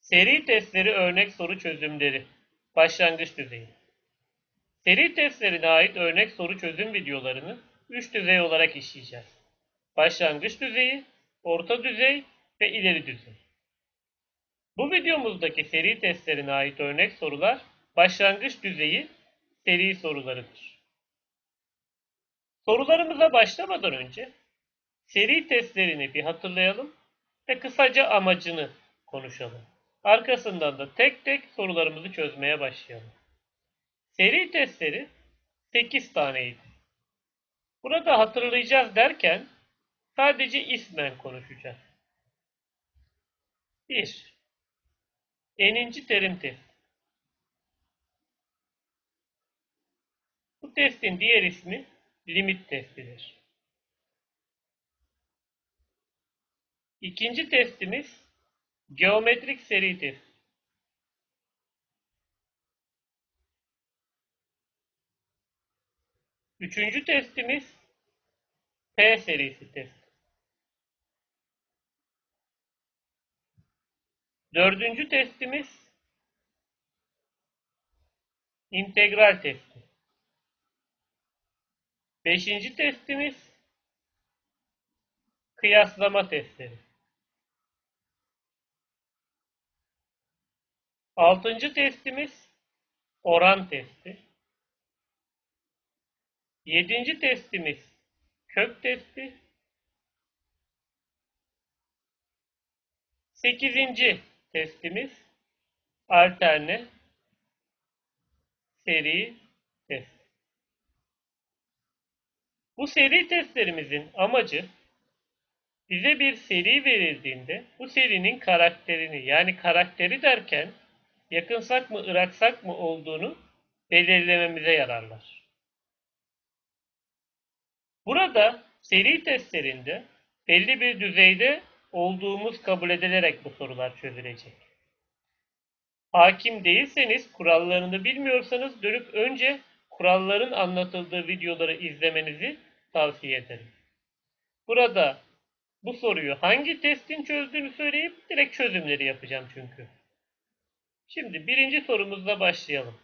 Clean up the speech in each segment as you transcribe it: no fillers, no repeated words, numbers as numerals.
Seri testleri örnek soru çözümleri. Başlangıç düzeyi. Seri testlerine ait örnek soru çözüm videolarını 3 düzey olarak işleyeceğiz. Başlangıç düzeyi, orta düzey ve ileri düzey. Bu videomuzdaki seri testlerine ait örnek sorular başlangıç düzeyi seri sorularıdır. Sorularımıza başlamadan önce seri testlerini bir hatırlayalım ve kısaca amacını konuşalım. Arkasından da tek tek sorularımızı çözmeye başlayalım. Seri testleri 8 taneydi. Burada hatırlayacağız derken sadece ismen konuşacağız. 1. N'inci terim testi. Bu testin diğer ismi limit testidir. İkinci testimiz geometrik seri testi. Üçüncü testimiz P serisi testi. Dördüncü testimiz integral testi. Beşinci testimiz kıyaslama testleri. Altıncı testimiz oran testi. Yedinci testimiz kök testi. Sekizinci testimiz alterne seri test. Bu seri testlerimizin amacı bize bir seri verildiğinde bu serinin karakterini, yani karakteri derken yakınsak mı ıraksak mı olduğunu belirlememize yararlar. Burada seri testlerinde belli bir düzeyde olduğumuz kabul edilerek bu sorular çözülecek. Hakim değilseniz, kurallarını bilmiyorsanız dönüp önce kuralların anlatıldığı videoları izlemenizi tavsiye ederim. Burada bu soruyu hangi testin çözdüğünü söyleyip direkt çözümleri yapacağım çünkü. Şimdi birinci sorumuzla başlayalım.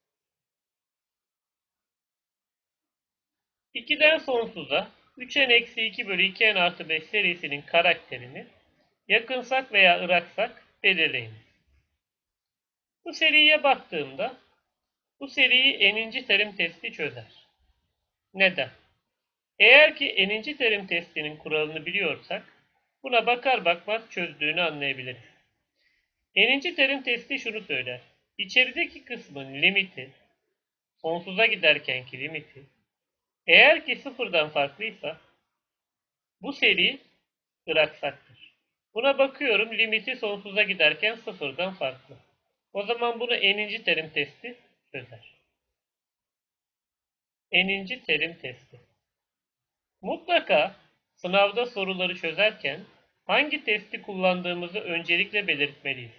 2'den sonsuza 3n-2 bölü 2n artı 5 serisinin karakterini yakınsak veya ıraksak belirleyin. Bu seriye baktığımda bu seriyi n'inci terim testi çözer. Neden? Eğer ki n'inci terim testinin kuralını biliyorsak buna bakar bakmaz çözdüğünü anlayabiliriz. N'inci terim testi şunu söyler. İçerideki kısmın limiti, sonsuza giderkenki limiti, eğer ki sıfırdan farklıysa bu seri ıraksaktır. Buna bakıyorum, limiti sonsuza giderken sıfırdan farklı. O zaman bunu n'inci terim testi çözer. N'inci terim testi. Mutlaka sınavda soruları çözerken hangi testi kullandığımızı öncelikle belirtmeliyiz.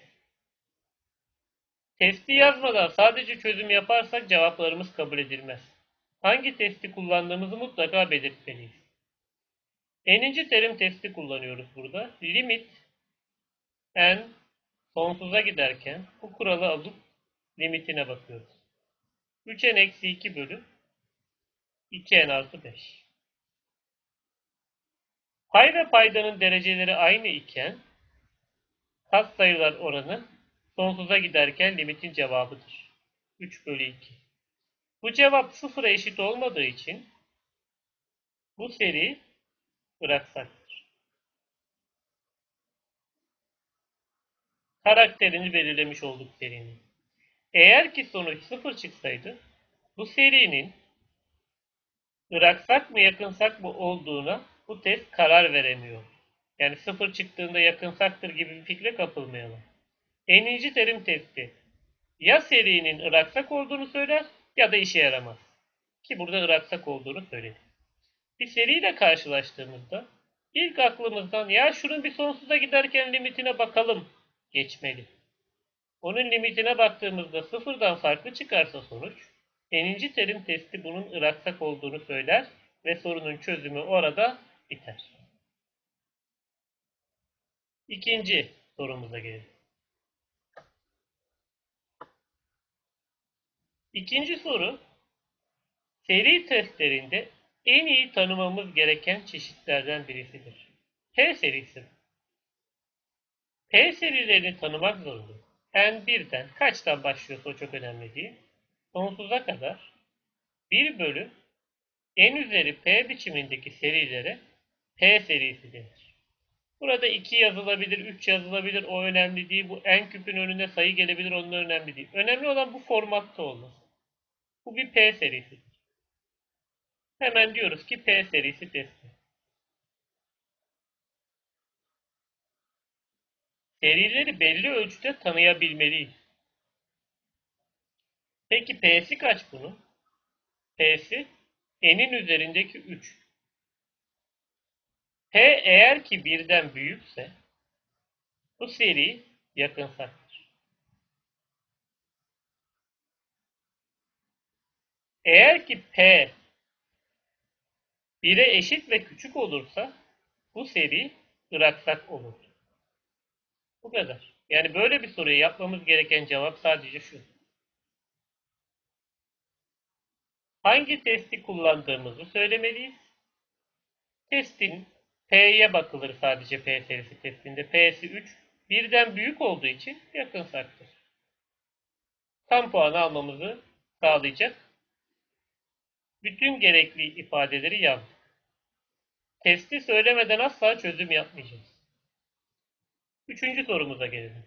Testi yazmadan sadece çözüm yaparsak cevaplarımız kabul edilmez. Hangi testi kullandığımızı mutlaka belirtmeliyiz. N'inci terim testi kullanıyoruz burada. Limit n sonsuza giderken bu kuralı alıp limitine bakıyoruz. 3n-2 bölü 2n artı 5. Pay ve paydanın dereceleri aynı iken katsayılar oranı sonsuza giderken limitin cevabıdır. 3 bölü 2. Bu cevap sıfıra eşit olmadığı için bu seri bıraksaktır. Karakterini belirlemiş olduk serinin. Eğer ki sonuç sıfır çıksaydı bu serinin bıraksak mı yakınsak mı olduğuna bu test karar veremiyor. Yani sıfır çıktığında yakınsaktır gibi bir fikre kapılmayalım. N'inci terim testi ya serinin ıraksak olduğunu söyler ya da işe yaramaz. Ki burada ıraksak olduğunu söyledi. Bir seriyle karşılaştığımızda ilk aklımızdan ya şunun bir sonsuza giderken limitine bakalım geçmeli. Onun limitine baktığımızda sıfırdan farklı çıkarsa sonuç, n'inci terim testi bunun ıraksak olduğunu söyler ve sorunun çözümü orada biter. İkinci sorumuza gelelim. İkinci soru, seri testlerinde en iyi tanımamız gereken çeşitlerden birisidir. P serisi. P serilerini tanımak zorundayız. N1'den kaçtan başlıyorsa o çok önemli değil. Sonsuza kadar 1 bölü n üzeri p biçimindeki serilere P serisi denir. Burada 2 yazılabilir, 3 yazılabilir, o önemli değil. Bu n küpün önüne sayı gelebilir, onun önemli değil. Önemli olan bu formatta olması. Bu bir P serisidir. Hemen diyoruz ki P serisi testi. Serileri belli ölçüde tanıyabilmeliyiz. Peki P'si kaç bunun? P'si n'in üzerindeki 3. P eğer ki birden büyükse bu seri yakınsaktır. Eğer ki P 1'e eşit ve küçük olursa bu seri ıraksak olur. Bu kadar. Yani böyle bir soruyu yapmamız gereken cevap sadece şu. Hangi testi kullandığımızı söylemeliyiz. Testin P'ye bakılır sadece P serisi testinde. P'si 3. Birden büyük olduğu için yakınsaktır. Tam puanı almamızı sağlayacak bütün gerekli ifadeleri yazdık. Testi söylemeden asla çözüm yapmayacağız. Üçüncü sorumuza gelelim.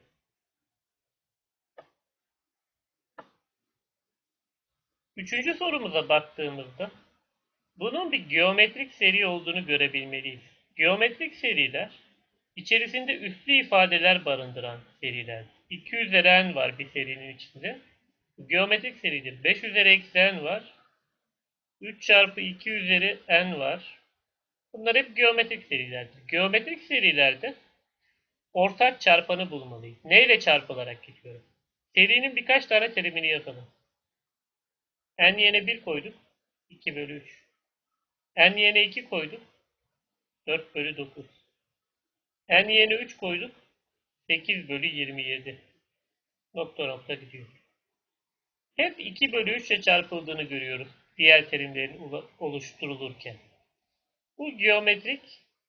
Üçüncü sorumuza baktığımızda bunun bir geometrik seri olduğunu görebilmeliyiz. Geometrik seriler içerisinde üslü ifadeler barındıran seriler. 2 üzeri n var bir serinin içinde. Geometrik seridir. 5 üzeri eksi n var. 3 çarpı 2 üzeri n var. Bunlar hep geometrik serilerdir. Geometrik serilerde ortak çarpanı bulmalıyız. Ne ile çarpılarak gidiyorum? Serinin birkaç tane terimini yazalım. N yerine 1 koyduk. 2 bölü 3. N yerine 2 koyduk. 4 bölü 9. N yerine 3 koyduk. 8 bölü 27. Nokta nokta gidiyor. Hep 2 bölü 3 ile çarpıldığını görüyoruz. Diğer terimlerin oluşturulurken. Bu geometrik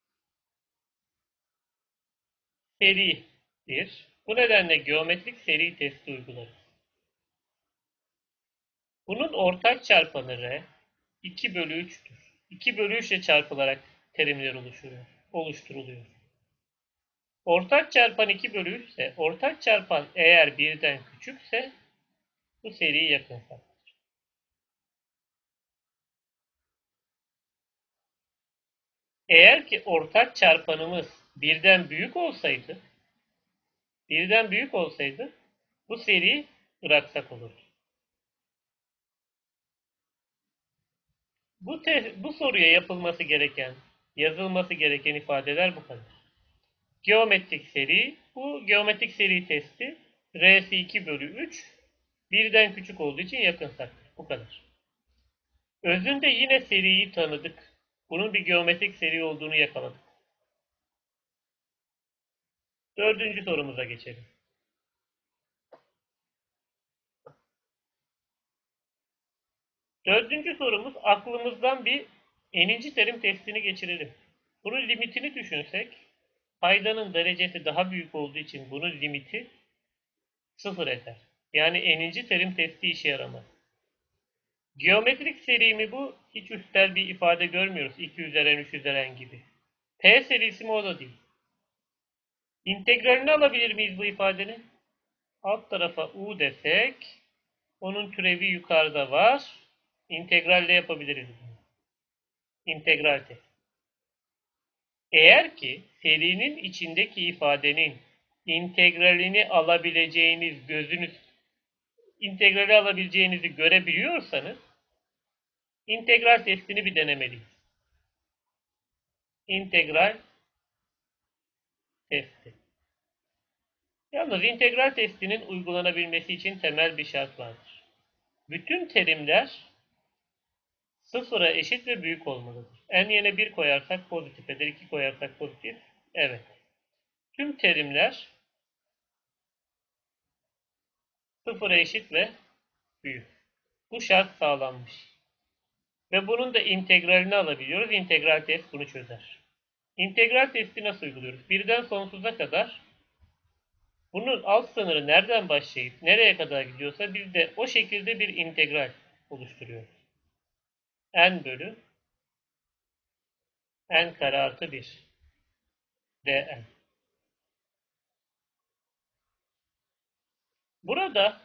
seridir. Bu nedenle geometrik seri testi uygularız. Bunun ortak çarpanı R 2 bölü 3'tür. 2 bölü 3 ile çarpılarak terimler oluşturuluyor. Ortak çarpan 2 bölü 3 ise ortak çarpan eğer birden küçükse bu seri yakınsaktır. Eğer ki ortak çarpanımız birden büyük olsaydı bu seri ıraksak olurdu. Bu soruya yazılması gereken ifadeler bu kadar. Geometrik seri, bu geometrik seri testi R'si 2 bölü 3 birden küçük olduğu için yakınsaktır. Bu kadar. Özünde yine seriyi tanıdık. Bunun bir geometrik seri olduğunu yakaladık. Dördüncü sorumuza geçelim. Dördüncü sorumuz aklımızdan bir n'inci terim testini geçirelim. Bunun limitini düşünsek paydanın derecesi daha büyük olduğu için bunun limiti 0 eder. Yani n'inci terim testi işe yaramaz. Geometrik seri mi bu? Hiç üstel bir ifade görmüyoruz. 2 üzeri n, 3 üzeri n gibi. P serisi mi o da değil. İntegralini alabilir miyiz bu ifadenin? Alt tarafa u desek, onun türevi yukarıda var. İntegralle yapabiliriz bunu. İntegral test. Eğer ki serinin içindeki ifadenin integrali alabileceğinizi görebiliyorsanız integral testini bir denemeliyiz. İntegral testi. Yalnız integral testinin uygulanabilmesi için temel bir şart vardır. Bütün terimler sıfıra eşit ve büyük olmalıdır. N yerine 1 koyarsak pozitif eder, 2 koyarsak pozitif. Evet. Tüm terimler sıfıra eşit ve büyük. Bu şart sağlanmış. Ve bunun da integralini alabiliyoruz. İntegral test bunu çözer. İntegral testi nasıl uyguluyoruz? Birden sonsuza kadar bunun alt sınırı nereden başlayıp nereye kadar gidiyorsa biz de o şekilde bir integral oluşturuyoruz. N bölü n kare artı 1 dn. Burada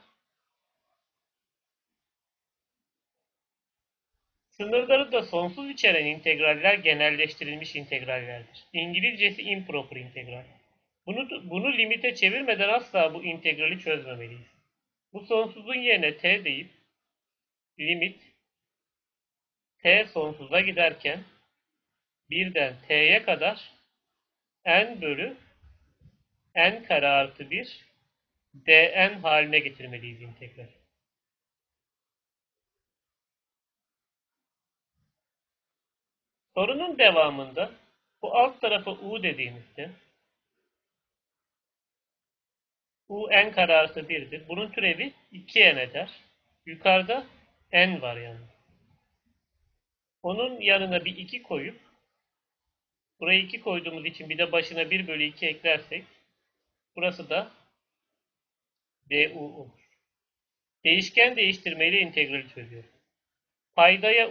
sınırları da sonsuz içeren integraller genelleştirilmiş integrallerdir. İngilizcesi improper integral. Bunu limite çevirmeden asla bu integrali çözmemeliyiz. Bu sonsuzun yerine t deyip limit t sonsuza giderken birden t'ye kadar n bölü n kare artı 1 dn haline getirmeliyiz integral. Sorunun devamında bu alt tarafa u dediğimizde u n kare artı 1'dir. Bunun türevi 2n eder. Yukarıda n var yani. Onun yanına bir 2 koyup buraya 2 koyduğumuz için bir de başına 1 bölü 2 eklersek burası da du olur. Değişken değiştirmeyle integrali çözüyoruz. Paydaya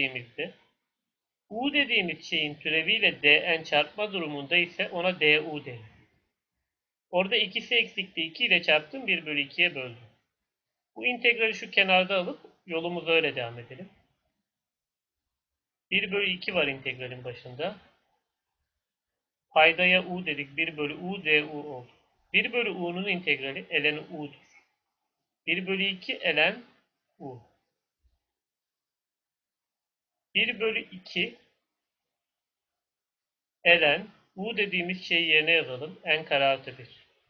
u dediğimiz şeyin türeviyle dn çarpma durumunda ise ona du denir. Orada ikisi eksikti. 2 ile çarptım 1 bölü 2'ye böldüm. Bu integrali şu kenarda alıp yolumuza öyle devam edelim. 1 bölü 2 var integralin başında. Paydaya u dedik. 1 bölü u du oldu. 1 bölü u'nun integrali ln u'dur. 1 bölü 2 ln u. 1 bölü 2 ln u dediğimiz şeyi yerine yazalım. N kare artı 1.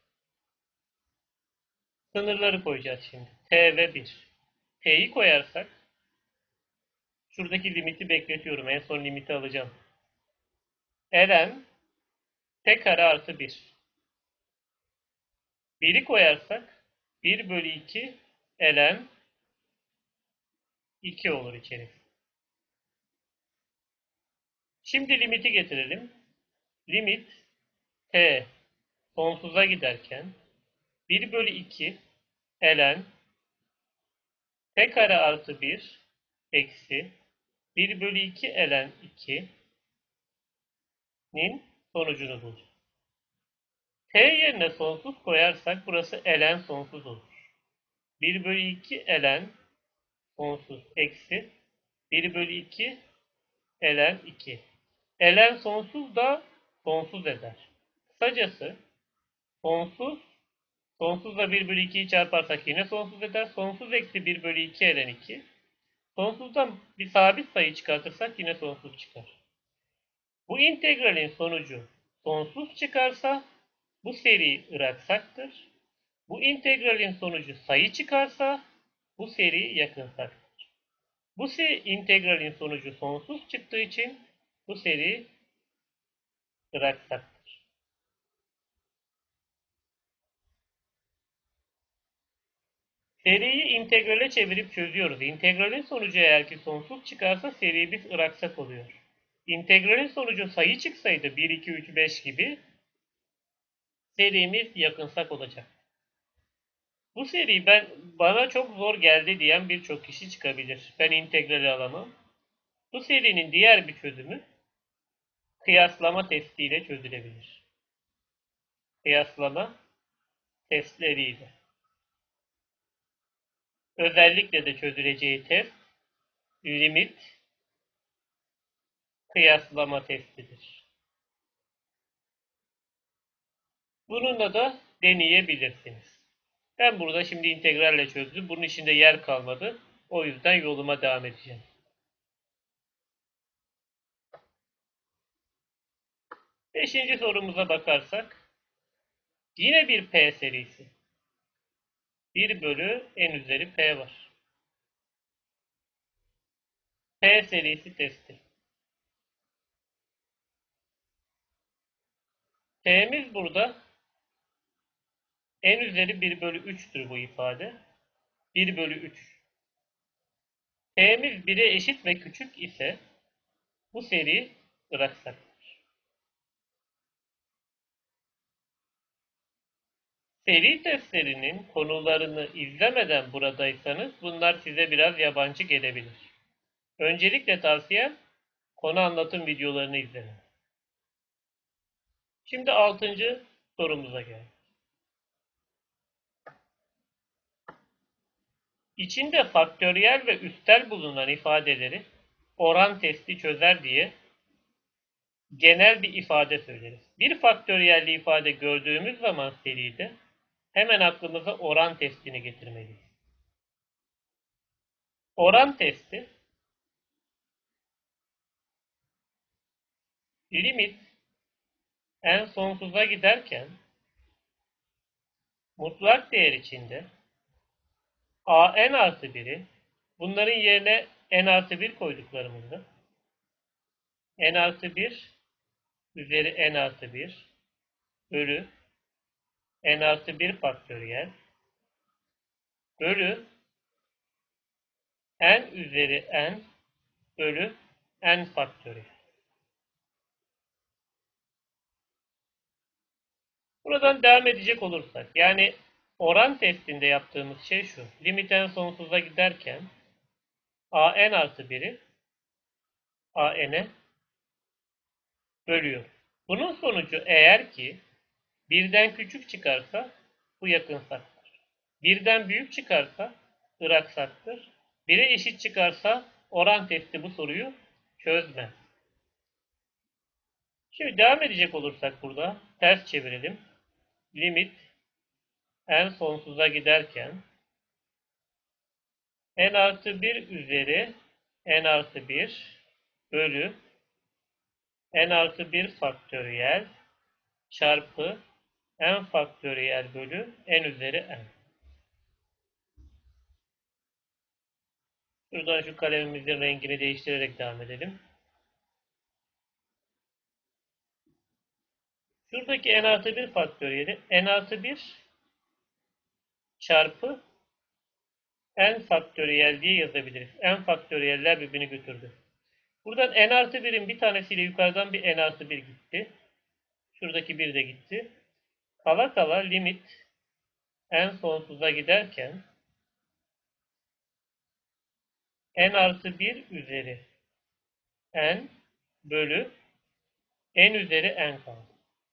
Sınırları koyacağız şimdi. T ve 1. T'yi koyarsak şuradaki limiti bekletiyorum. En son limiti alacağım. Ln t kare artı 1. 1'i koyarsak 1 bölü 2 ln 2 olur içeri. Şimdi limiti getirelim. Limit t sonsuza giderken 1 bölü 2 ln t kare artı 1 eksi 1 bölü 2 ln 2'nin sonucunu bul. T yerine sonsuz koyarsak burası ln sonsuz olur. 1 bölü 2 ln sonsuz eksi 1 bölü 2 ln 2. Ln sonsuz da sonsuz eder. Kısacası sonsuz, sonsuzla 1 bölü 2'yi çarparsak yine sonsuz eder. Sonsuz eksi 1 bölü 2 ln 2. Sonsuzdan bir sabit sayı çıkartırsak yine sonsuz çıkar. Bu integralin sonucu sonsuz çıkarsa bu seri ıraksaktır. Bu integralin sonucu sayı çıkarsa bu seri yakınsaktır. Bu integralin sonucu sonsuz çıktığı için bu seri ıraksaktır. Seriyi integrale çevirip çözüyoruz. İntegralin sonucu eğer ki sonsuz çıkarsa serimiz ıraksak oluyor. İntegralin sonucu sayı çıksaydı 1, 2, 3, 5 gibi serimiz yakınsak olacak. Bu seri bana çok zor geldi diyen birçok kişi çıkabilir. Ben integrali alamam. Bu serinin diğer bir çözümü kıyaslama testiyle çözülebilir. Kıyaslama testleriyle. Özellikle de çözüleceği test limit kıyaslama testidir. Bununla da deneyebilirsiniz. Ben burada şimdi integralle çözdüm. Bunun içinde yer kalmadı. O yüzden yoluma devam edeceğim. Beşinci sorumuza bakarsak yine bir P serisi. 1 bölü n üzeri P var. P serisi testi. T'miz burada n üzeri 1 bölü 3'tür bu ifade. 1 bölü 3. P'miz 1'e eşit ve küçük ise bu seri ıraksaktır. Seri testlerinin konularını izlemeden buradaysanız bunlar size biraz yabancı gelebilir. Öncelikle tavsiyem konu anlatım videolarını izleyin. Şimdi 6. sorumuza geldik. İçinde faktöriyel ve üstel bulunan ifadeleri oran testi çözer diye genel bir ifade söyleriz. Bir faktöriyelli ifade gördüğümüz zaman seride hemen aklımıza oran testini getirmeliyiz. Oran testi limit en sonsuza giderken mutlak değer içinde a n artı 1'i bunların yerine n artı 1 koyduklarımızda n artı 1 üzeri n artı 1 bölü n artı 1 faktöriyel bölü n üzeri n bölü n faktöriyel. Buradan devam edecek olursak, yani oran testinde yaptığımız şey şu. Limit en sonsuza giderken a n artı 1'i a n'e bölüyor. Bunun sonucu eğer ki birden küçük çıkarsa bu yakınsaktır. Birden büyük çıkarsa ıraksaktır. 1'e eşit çıkarsa oran testi bu soruyu çözmez. Şimdi devam edecek olursak burada ters çevirelim. Limit en sonsuza giderken n artı 1 üzeri n artı 1 bölü n artı 1 faktöriyel çarpı n faktöriyel bölü n üzeri n. Şuradan şu kalemimizin rengini değiştirerek devam edelim. Şuradaki n artı 1 faktöriyeli n artı 1 çarpı n faktöriyel diye yazabiliriz. N faktöriyeller birbirini götürdü. Buradan n artı 1'in bir tanesiyle yukarıdan bir n artı 1 gitti. Şuradaki 1 de gitti. Kala kala limit n sonsuza giderken n artı 1 üzeri n bölü n üzeri n kaldı.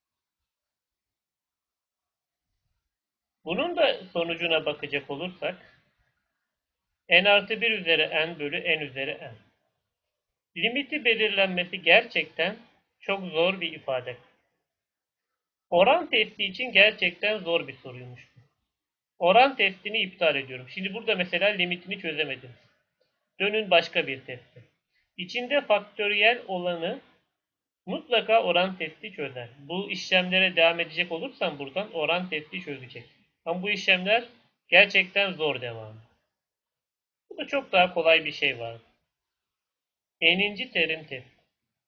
Bunun da sonucuna bakacak olursak n artı 1 üzeri n bölü n üzeri n. Limiti belirlenmesi gerçekten çok zor bir ifade. Oran testi için gerçekten zor bir soruymuş. Oran testini iptal ediyorum. Şimdi burada mesela limitini çözemediniz. Dönün başka bir teste. İçinde faktöriyel olanı mutlaka oran testi çözer. Bu işlemlere devam edecek olursam buradan oran testi çözecek. Ama bu işlemler gerçekten zor devamı. Bu da çok daha kolay bir şey var. N'inci terim testi.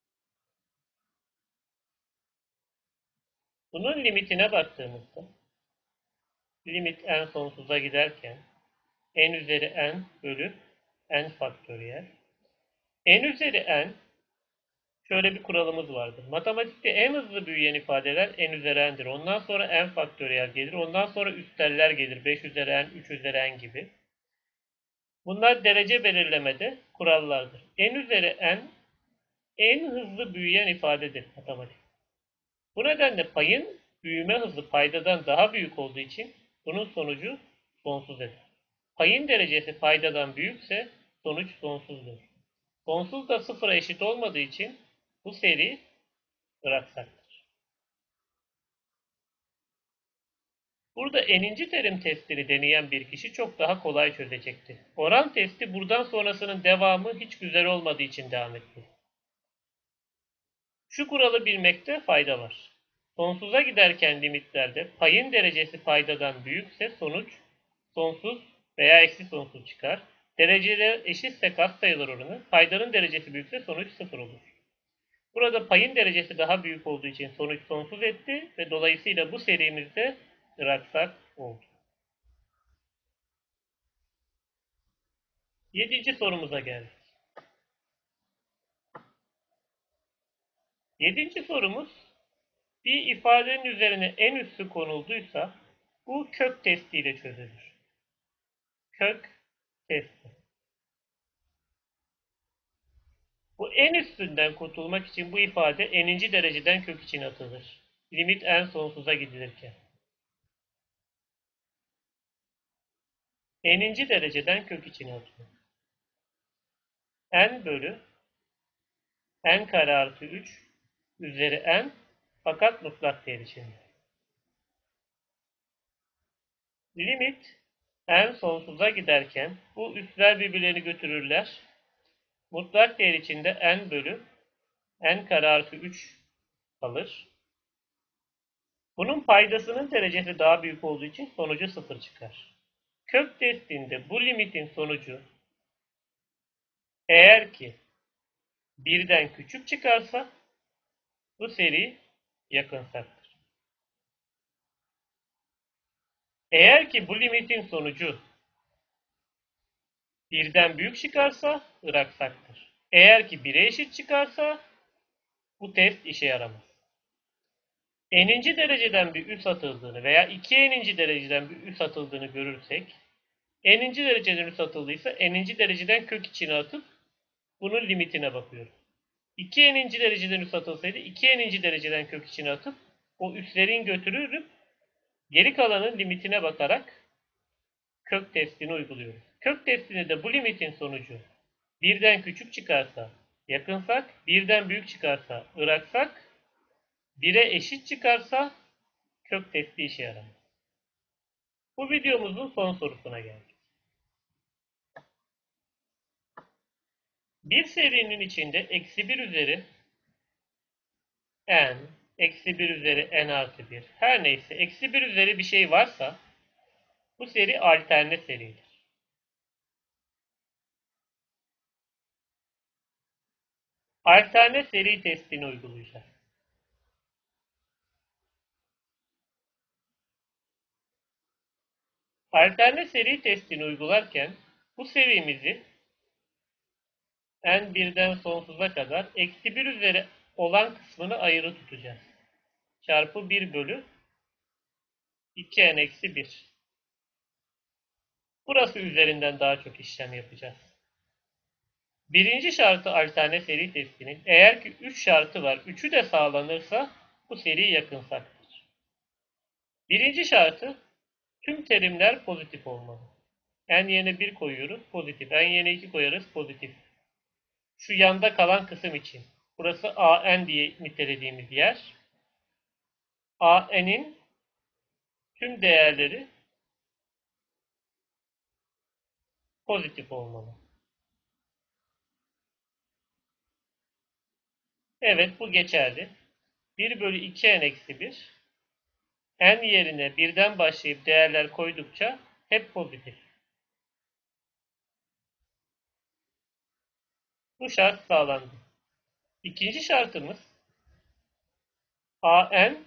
Bunun limitine baktığımızda limit n sonsuza giderken n üzeri n bölü n faktöriyel. N üzeri n şöyle bir kuralımız vardır. Matematikte en hızlı büyüyen ifadeler n üzeri n'dir. Ondan sonra n faktöriyel gelir. Ondan sonra üsteller gelir. 5 üzeri n, 3 üzeri n gibi. Bunlar derece belirlemede kurallardır. N üzeri n en hızlı büyüyen ifadedir matematik. Bu nedenle payın büyüme hızı paydadan daha büyük olduğu için bunun sonucu sonsuz eder. Payın derecesi paydadan büyükse sonuç sonsuzdur. Sonsuz da sıfıra eşit olmadığı için bu seri ıraksaktır. Burada n'inci terim testini deneyen bir kişi çok daha kolay çözecekti. Oran testi buradan sonrasının devamı hiç güzel olmadığı için devam etti. Şu kuralı bilmekte fayda var. Sonsuza giderken limitlerde payın derecesi paydadan büyükse sonuç sonsuz veya eksi sonsuz çıkar. Dereceler eşitse katsayılar oranı, paydanın derecesi büyükse sonuç sıfır olur. Burada payın derecesi daha büyük olduğu için sonuç sonsuz etti ve dolayısıyla bu serimizde ıraksak oldu. 7. sorumuza geldik. 7. sorumuz, bir ifadenin üzerine en üssü konulduysa bu kök testiyle çözülür. Kök testi. Bu en üstünden kurtulmak için bu ifade n'inci dereceden kök içine atılır. Limit en sonsuza gidilirken. N'inci dereceden kök içine atılır. N bölü n kare artı 3 üzeri n, fakat mutlak değer içinde. Limit n sonsuza giderken bu üsler birbirlerini götürürler. Mutlak değer içinde n bölü n kare artı 3 kalır. Bunun paydasının derecesi daha büyük olduğu için sonucu 0 çıkar. Kök testinde bu limitin sonucu eğer ki birden küçük çıkarsa bu seri yakınsaktır. Eğer ki bu limitin sonucu birden büyük çıkarsa ıraksaktır. Eğer ki 1'e eşit çıkarsa bu test işe yaramaz. N'inci dereceden bir üs atıldığını veya 2n'inci dereceden bir üs atıldığını görürsek, n'inci dereceden üs atıldıysa n'inci dereceden kök içine atıp bunun limitine bakıyoruz. 2n'inci dereceden üs atılsaydı 2n'inci dereceden kök içine atıp o üslerin götürürüp geri kalanın limitine bakarak kök testini uyguluyoruz. Kök testinde de bu limitin sonucu birden küçük çıkarsa yakınsak, birden büyük çıkarsa ıraksak, 1'e eşit çıkarsa kök testi işe yarar. Bu videomuzun son sorusuna geldik. Bir serinin içinde eksi 1 üzeri n, eksi 1 üzeri n artı 1, her neyse eksi 1 üzeri bir şey varsa bu seri alterne seridir. Alterne seri testini uygulayacağız. Alterne seri testini uygularken bu serimizi n1'den sonsuza kadar eksi 1 üzeri olan kısmını ayrı tutacağız. Çarpı 1 bölü 2n eksi 1. Burası üzerinden daha çok işlem yapacağız. Birinci şartı alterne seri testinin eğer ki 3 şartı var, 3'ü de sağlanırsa bu seri yakınsaktır. Birinci şartı tüm terimler pozitif olmalı. N yerine 1 koyuyoruz, pozitif. N yerine 2 koyarız, pozitif. Şu yanda kalan kısım için. Burası AN diye nitelediğimiz yer. AN'in tüm değerleri pozitif olmalı. Evet, bu geçerli. 1 bölü 2n eksi 1. N yerine 1'den başlayıp değerler koydukça hep pozitif. Bu şart sağlandı. İkinci şartımız AN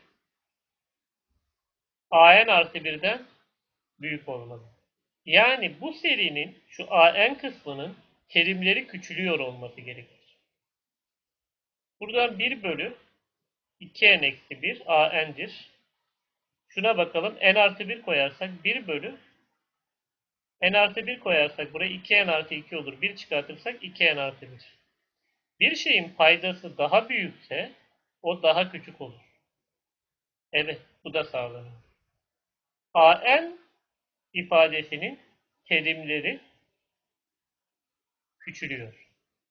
artı 1'den büyük olmalı. Yani bu serinin şu AN kısmının terimleri küçülüyor olması gerekir. Buradan 1 bölü 2n eksi 1 AN'dir. Şuna bakalım. N artı 1 koyarsak 1 bölü n artı 1 koyarsak buraya 2n artı 2 olur. 1 çıkartırsak 2n artı 1. Bir şeyin paydası daha büyükse o daha küçük olur. Evet, bu da sağlanıyor. AN ifadesinin terimleri küçülüyor.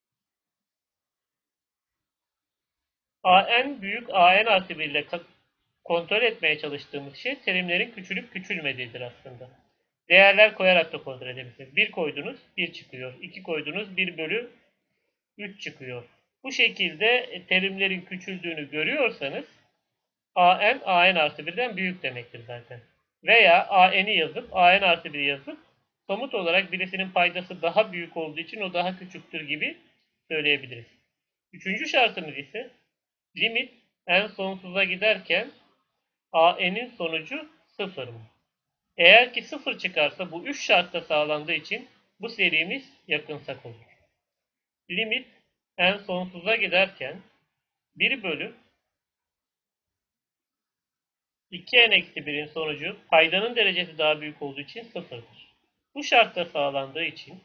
AN büyük AN artı 1 ile kontrol etmeye çalıştığımız şey terimlerin küçülüp küçülmediğidir aslında. Değerler koyarak da kontrol edebilirsiniz. 1 koydunuz 1 çıkıyor. 2 koydunuz 1 bölü 3 çıkıyor. Bu şekilde terimlerin küçüldüğünü görüyorsanız AN artı 1'den büyük demektir zaten. Veya AN'i yazıp AN artı 1 yazıp somut olarak birisinin paydası daha büyük olduğu için o daha küçüktür gibi söyleyebiliriz. Üçüncü şartımız ise limit n sonsuza giderken AN'in sonucu 0 mı? Eğer ki 0 çıkarsa bu 3 şartta sağlandığı için bu serimiz yakınsak olur. Limit en sonsuza giderken 1 bölü 2n-1'in sonucu paydanın derecesi daha büyük olduğu için sıfırdır. Bu şartta sağlandığı için,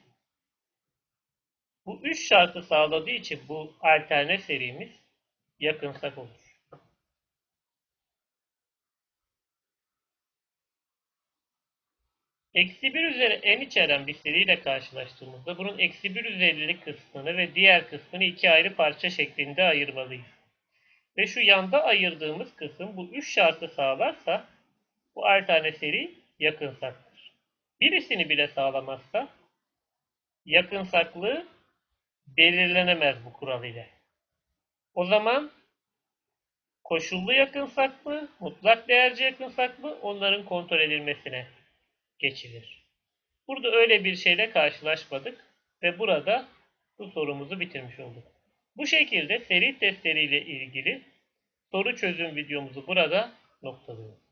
bu 3 şartı sağladığı için bu alterne serimiz yakınsak olur. Eksi 1 üzeri n içeren bir seriyle karşılaştığımızda bunun eksi 1 üzerili kısmını ve diğer kısmını iki ayrı parça şeklinde ayırmalıyız. Ve şu yanda ayırdığımız kısım bu 3 şartı sağlarsa bu alterne seri yakınsaktır. Birisini bile sağlamazsa yakınsaklığı belirlenemez bu kural ile. O zaman koşullu yakınsak mı, mutlak değerci yakınsak mı onların kontrol edilmesine geçilir. Burada öyle bir şeyle karşılaşmadık ve burada bu sorumuzu bitirmiş olduk. Bu şekilde seri testleriyle ilgili soru çözüm videomuzu burada noktalıyoruz.